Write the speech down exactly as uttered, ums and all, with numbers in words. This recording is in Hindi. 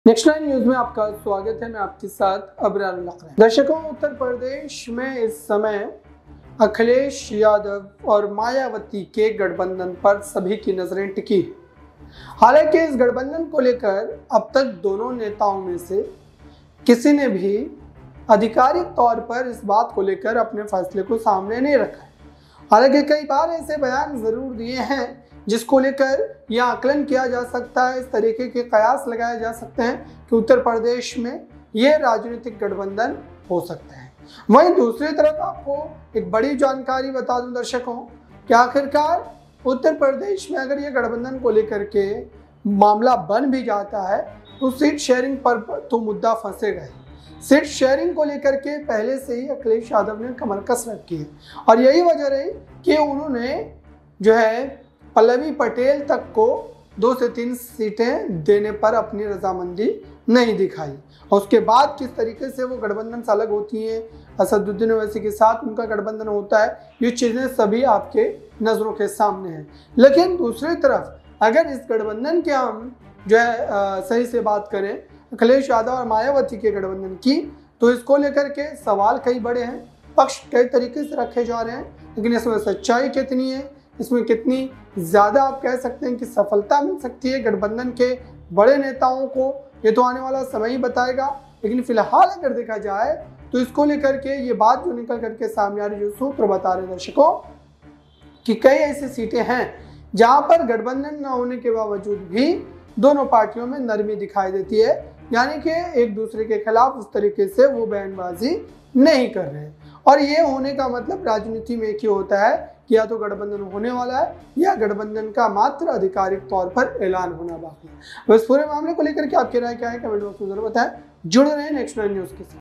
नेक्स्ट नाइन न्यूज में आपका स्वागत है। मैं आपके साथ अबरार लकरा। दर्शकों, उत्तर प्रदेश में इस समय अखिलेश यादव और मायावती के गठबंधन पर सभी की नजरें टिकी है। हालांकि इस गठबंधन को लेकर अब तक दोनों नेताओं में से किसी ने भी आधिकारिक तौर पर इस बात को लेकर अपने फैसले को सामने नहीं रखा है। हालांकि कई बार ऐसे बयान जरूर दिए हैं जिसको लेकर यह आकलन किया जा सकता है, इस तरीके के कयास लगाए जा सकते हैं कि उत्तर प्रदेश में यह राजनीतिक गठबंधन हो सकता है। वहीं दूसरी तरफ आपको एक बड़ी जानकारी बता दूं दर्शकों कि आखिरकार उत्तर प्रदेश में अगर यह गठबंधन को लेकर के मामला बन भी जाता है तो सीट शेयरिंग पर तो मुद्दा फंसेगा ही। सीट शेयरिंग को लेकर के पहले से ही अखिलेश यादव ने कमर कस रखी है और यही वजह रही कि उन्होंने जो है पल्लवी पटेल तक को दो से तीन सीटें देने पर अपनी रजामंदी नहीं दिखाई। और उसके बाद किस तरीके से वो गठबंधन से अलग होती हैं, असदुद्दीन ओवैसी के साथ उनका गठबंधन होता है, ये चीज़ें सभी आपके नज़रों के सामने हैं। लेकिन दूसरी तरफ अगर इस गठबंधन के हम जो है आ, सही से बात करें अखिलेश यादव और मायावती के गठबंधन की, तो इसको लेकर के सवाल कई बड़े हैं, पक्ष कई तरीके से रखे जा रहे हैं। लेकिन इसमें सच्चाई कितनी है, इसमें कितनी ज़्यादा आप कह सकते हैं कि सफलता मिल सकती है गठबंधन के बड़े नेताओं को, ये तो आने वाला समय ही बताएगा। लेकिन फिलहाल अगर देखा जाए तो इसको लेकर के ये बात जो निकल करके सामने आ रही, जो सूत्र बता रहे दर्शकों कि कई ऐसी सीटें हैं जहां पर गठबंधन न होने के बावजूद भी दोनों पार्टियों में नरमी दिखाई देती है, यानी कि एक दूसरे के खिलाफ उस तरीके से वो बयानबाजी नहीं कर रहे हैं। और ये होने का मतलब राजनीति में एक ही होता है कि या तो गठबंधन होने वाला है या गठबंधन का मात्र आधिकारिक तौर पर ऐलान होना बाकी है। बस पूरे मामले को लेकर के आपकी राय क्या है, कमेंट बॉक्स में जरूर बताएं। जुड़े रहें नेक्स्ट नाइन न्यूज के साथ।